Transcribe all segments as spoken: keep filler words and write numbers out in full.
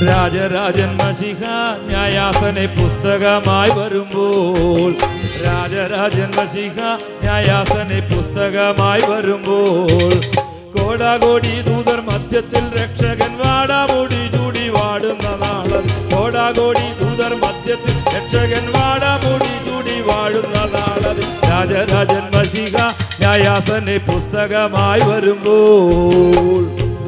രാജരാജൻ മശിഹ ന്യായാസന പുസ്തകമായി വരുമ്പോൾ രാജരാജൻ മശിഹ ന്യായാസന പുസ്തകമായി വരുമ്പോൾ കോടാകോടി ദൂതർ മധ്യത്തിൽ രക്ഷകൻ വാടാമൂടി ചൂടി വാടുന്ന നാളത് കോടാകോടി ദൂതർ മധ്യത്തിൽ രക്ഷകൻ വാടാമൂടി ചൂടി വാഴുന്ന നാളത് രാജരാജൻ മശിഹ ന്യായാസന പുസ്തകമായി വരുമ്പോൾ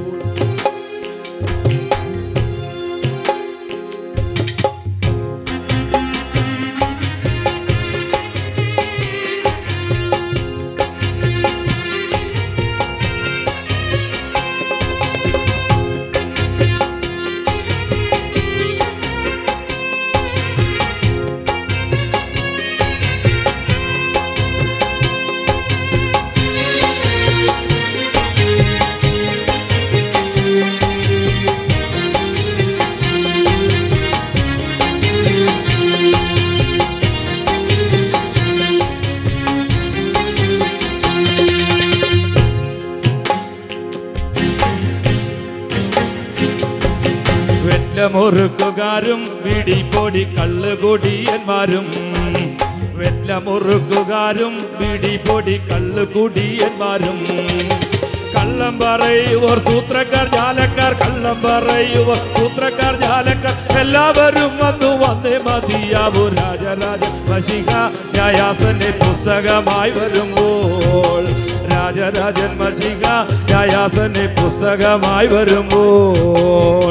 വെല്ലമുറുക്കുകാരും വീടിപ്പൊടി കള്ളുകുടിയന്മാരും വെല്ലമുറുക്കുകാരും വീടിപ്പൊടി കള്ളുകുടിയന്മാരും കള്ളം പറയുവർ സൂത്രക്കാർ ജാലക്കാർ കള്ളം പറയുവർ സൂത്രക്കാർ ജാലക്കാർ എല്ലാവരും വന്നു വന്നേ മതിയാവൂ രാജരാജ മശിഹ ന്യായാസന പുസ്തകമായി വരുമ്പോൾ രാജരാജൻ മശിഹ ന്യായാസന പുസ്തകമായി വരുമ്പോൾ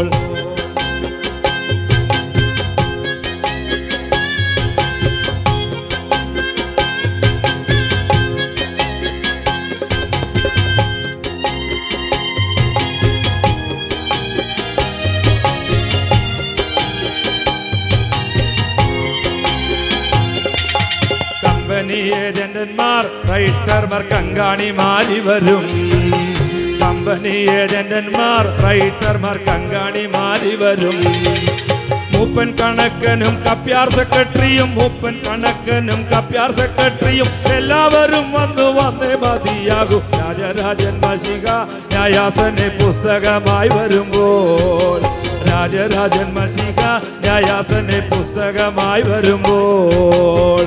കമ്പനി ഏജന്റന്മാർ റൈറ്റർമാർ കങ്കാണിമാരി വരും കമ്പനി ഏജന്റന്മാർ റൈറ്റർമാർ കങ്കാണിമാരി വരും മൂപ്പൻ കണക്കനും കപ്യാർ സെക്രട്ടറിയും മൂപ്പൻ കണക്കനും കപ്യാർ സെക്രട്ടറിയും എല്ലാവരും വന്നു വന്നേ മതിയാകൂ രാജരാജൻ മശിഹ ന്യായാസന പുസ്തകമായി വരുമ്പോൾ രാജരാജൻ മശിഹ ന്യായാസന പുസ്തകമായി വരുമ്പോൾ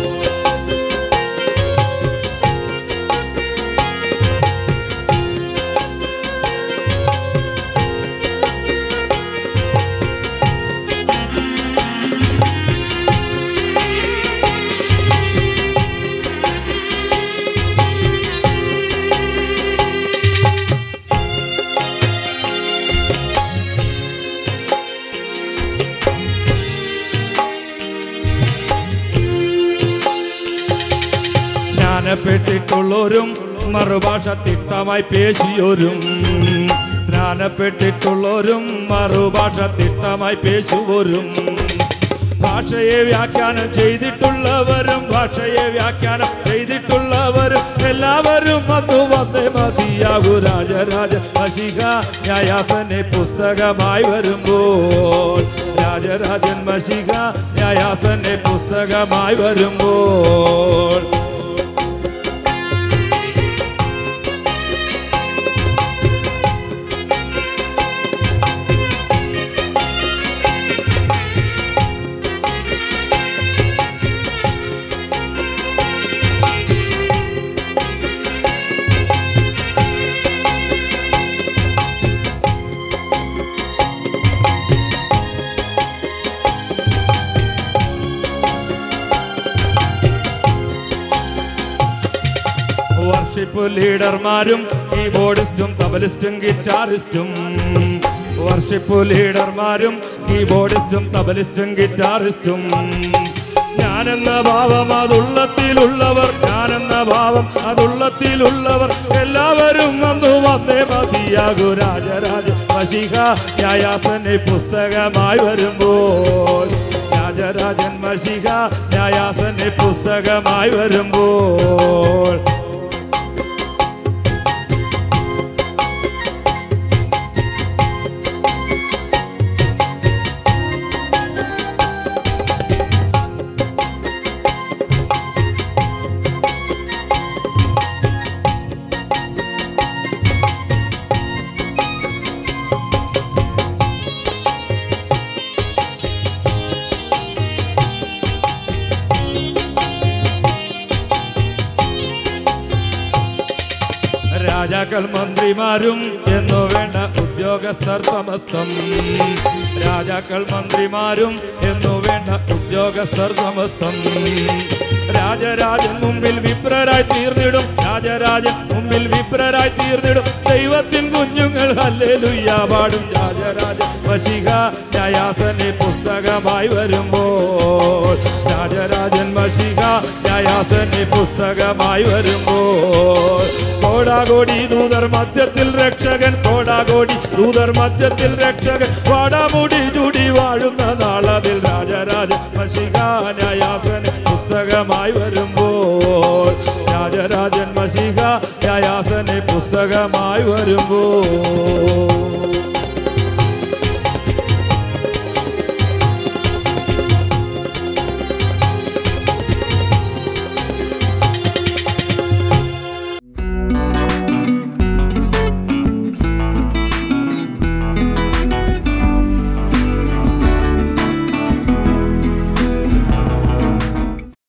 സ്നാനപ്പെട്ടിട്ടുള്ളവരും മറുഭാഷ തിട്ടമായി പേശിയോരും സ്നാനപ്പെട്ടിട്ടുള്ളവരും മറുഭാഷ തിട്ടമായി പേശുവരും ഭാഷയെ വ്യാഖ്യാനം ചെയ്തിട്ടുള്ളവരും ഭാഷയെ വ്യാഖ്യാനം ചെയ്തിട്ടുള്ളവരും എല്ലാവരും വന്നു വന്നേ മതിയാകൂ രാജരാജ മശിഹ ന്യായാസന പുസ്തകമായി വരുമ്പോൾ രാജരാജൻ മശിഹ ന്യായാസന പുസ്തകമായി വരുമ്പോൾ വർഷിപ്പ് ലീഡർമാരും കീബോർഡിസ്റ്റും തബലിസ്റ്റും ഗിറ്റാറിസ്റ്റും വർഷിപ്പ് ലീഡർമാരും കീബോർഡിസ്റ്റും തബലിസ്റ്റും ഗിറ്റാറിസ്റ്റും ഞാനെന്ന ഭാവം അതുള്ളത്തിലുള്ളവർ ഞാനെന്ന ഭാവം അതുള്ളത്തിലുള്ളവർ എല്ലാവരും വന്നു വന്നേ മതിയാകൂ രാജരാജ മശിഹ ന്യായാസന പുസ്തകമായി വരുമ്പോൾ രാജരാജൻ മശിഹ ന്യായാസന പുസ്തകമായി വരുമ്പോൾ രാജാക്കൾ മന്ത്രിമാരും എന്നു വേണ്ട ഉദ്യോഗസ്ഥർ സമസ്തം രാജാക്കൾ മന്ത്രിമാരും എന്നു വേണ്ട ഉദ്യോഗസ്ഥർ സമസ്തം രാജരാജൻ മുമ്പിൽ വിപ്രരായി തീർന്നിടും രാജരാജൻ മുമ്പിൽ വിപ്രരായി തീർന്നിടും ദൈവത്തിൻ കുഞ്ഞുങ്ങൾ ഹല്ലേലൂയ പാടും രാജരാജൻ മശിഹ ന്യായാസന പുസ്തകമായി വരുമ്പോൾ രാജരാജൻ മശിഹ ന്യായാസന പുസ്തകമായി വരുമ്പോൾ കോടാകോടി ദൂതർ മധ്യത്തിൽ രക്ഷകൻ കോടാകോടി ദൂതർ മധ്യത്തിൽ രക്ഷകൻ വാടാമുടി ചൂടി വാഴുന്ന നാളതിൽ രാജരാജൻ മശിഹ ന്യായാസന പുസ്തകമായി വരുമ്പോൾ രാജരാജൻ മശിഹ ന്യായാസന പുസ്തകമായി വരുമ്പോൾ